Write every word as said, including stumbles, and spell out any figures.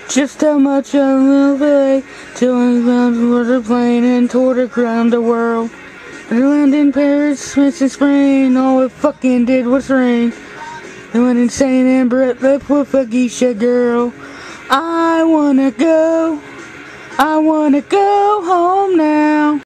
Just how much I love it, till I found toward the plane and toward around the world. London, Paris, Smith and Spain, all it fucking did was rain. It went insane and Brett left with a geisha girl. I wanna go, I wanna go home now.